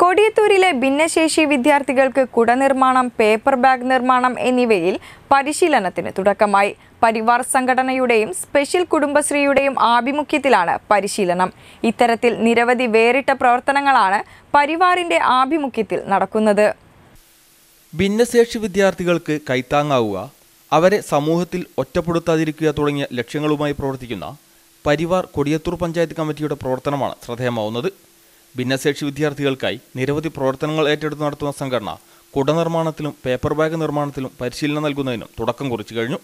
കൊടിയത്തൂരിലെ ഭിന്നശേഷി വിദ്യാർത്ഥികൾക്ക് കുട നിർമ്മാണം, പേപ്പർ ബാഗ് നിർമ്മാണം എന്നിവയിൽ പരിശീലനത്തിന് തുടക്കമായി. പരിവാർ സംഘടനയുടെയും സ്പെഷ്യൽ കുടുംബശ്രീയുടെയും ആഭിമുഖ്യത്തിലാണ് പരിശീലനം. ഇത്തരത്തിൽ നിരവധി വേറിട്ട പ്രവർത്തനങ്ങളാണ് പരിവാറിന്റെ ആഭിമുഖ്യത്തിൽ നടക്കുന്നത്. ഭിന്നശേഷി വിദ്യാർത്ഥികൾക്ക് കൈത്താങ്ങാവുക, അവരെ സമൂഹത്തിൽ ഒറ്റപ്പെടുത്താതിരിക്കുക തുടങ്ങിയ ലക്ഷ്യങ്ങളുമായി പ്രവർത്തിക്കുന്ന പരിവാർ കൊടിയത്തൂർ പഞ്ചായത്ത് കമ്മിറ്റിയുടെ പ്രവർത്തനമാണ് ശ്രദ്ധേയമാവുന്നത്. ഭിന്നശേഷി വിദ്യാർത്ഥികൾക്കായി നിരവധി പ്രവർത്തനങ്ങൾ ഏറ്റെടുത്ത് നടത്തുന്ന സംഘടന കുട നിർമ്മാണത്തിലും പേപ്പർ ബാഗ് നിർമ്മാണത്തിലും പരിശീലനം നൽകുന്നതിനും തുടക്കം കുറിച്ചു കഴിഞ്ഞു.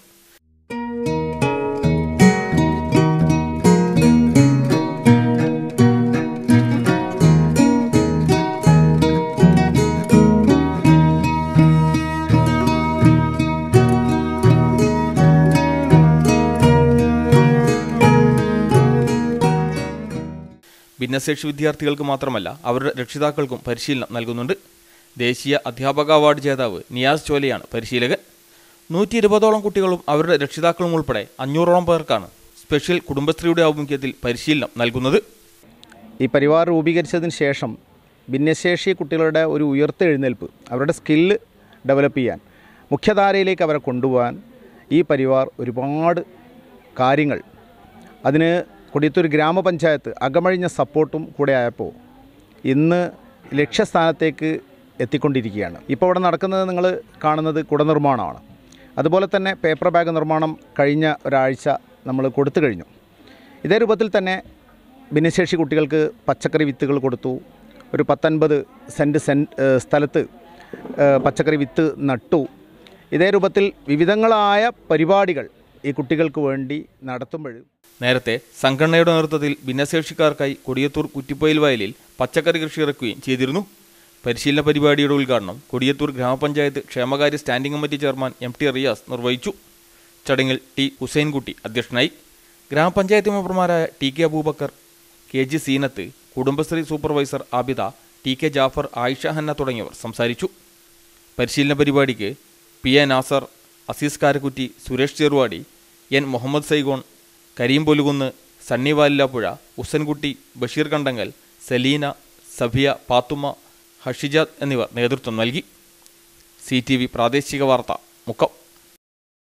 ഭിന്നശേഷി വിദ്യാർത്ഥികൾക്ക് മാത്രമല്ല അവരുടെ രക്ഷിതാക്കൾക്കും പരിശീലനം നൽകുന്നുണ്ട്. ദേശീയ അധ്യാപക അവാർഡ് ജേതാവ് നിയാസ് ചോലയാണ് പരിശീലകൻ. 120ഓളം കുട്ടികളും അവരുടെ രക്ഷിതാക്കളും ഉൾപ്പെടെ 500ഓളം പേർക്കാണ് സ്പെഷ്യൽ കുടുംബശ്രീയുടെ ആഭിമുഖ്യത്തിൽ പരിശീലനം നൽകുന്നത്. ഈ പരിവാർ രൂപീകരിച്ചതിന് ശേഷം ഭിന്നശേഷി കുട്ടികളുടെ ഒരു ഉയർത്തെഴുന്നേൽപ്പ്, അവരുടെ സ്കില്ല് ഡെവലപ്പ് ചെയ്യാൻ, മുഖ്യധാരയിലേക്ക് അവരെ കൊണ്ടുപോകാൻ ഈ പരിവാർ ഒരുപാട് കാര്യങ്ങൾ, അതിന് കൊടിയത്തൂർ ഗ്രാമപഞ്ചായത്ത് അകമഴിഞ്ഞ സപ്പോർട്ടും കൂടെ ആയപ്പോൾ ഇന്ന് ലക്ഷ്യസ്ഥാനത്തേക്ക് എത്തിക്കൊണ്ടിരിക്കുകയാണ്. ഇപ്പോൾ ഇവിടെ നടക്കുന്നത് നിങ്ങൾ കാണുന്നത് കുട നിർമ്മാണമാണ്. അതുപോലെ തന്നെ പേപ്പർ ബാഗ് നിർമ്മാണം കഴിഞ്ഞ ഒരാഴ്ച നമ്മൾ കൊടുത്തു കഴിഞ്ഞു. ഇതേ രൂപത്തിൽ തന്നെ ഭിന്നശേഷി കുട്ടികൾക്ക് പച്ചക്കറി വിത്തുകൾ കൊടുത്തു. ഒരു 19 സെൻറ്റ് സ്ഥലത്ത് പച്ചക്കറി വിത്ത് നട്ടു. ഇതേ രൂപത്തിൽ വിവിധങ്ങളായ പരിപാടികൾ ഈ കുട്ടികൾക്ക് വേണ്ടി നടത്തുമ്പോൾ നേരത്തെ സംഘടനയുടെ നേതൃത്വത്തിൽ ഭിന്നശേഷിക്കാർക്കായി കൊടിയത്തൂർ കുറ്റിപ്പൊയിൽ വയലിൽ പച്ചക്കറി കൃഷി ഇറക്കുകയും ചെയ്തിരുന്നു. പരിശീലന പരിപാടിയുടെ ഉദ്ഘാടനം കൊടിയത്തൂർ ഗ്രാമപഞ്ചായത്ത് ക്ഷേമകാര്യ standing committee chairman MT Riyas നിർവഹിച്ചു. ചടങ്ങിൽ T ഹുസൈൻകുട്ടി അധ്യക്ഷനായി. ഗ്രാമപഞ്ചായത്ത് മെമ്പർമാരായ TK Aboobacker, KG Seenath, Kudumbashree supervisor Abida, TK Jafar, Ayisha Hanna തുടങ്ങിയവർ സംസാരിച്ചു. പരിശീലന പരിപാടിക്ക് PA Nasar, Azeez Karakkutty, Suresh Cheruvadi, N Muhammad Saigon, Kareem Polukunnu, Sunny Valilappuzha, Husankutty, Basheer Kandangal, Saleena, Safiya, Pathumma, Hashijad എന്നിവർ നേതൃത്വം നൽകി. CTV പ്രാദേശിക വാർത്ത മുക്കം.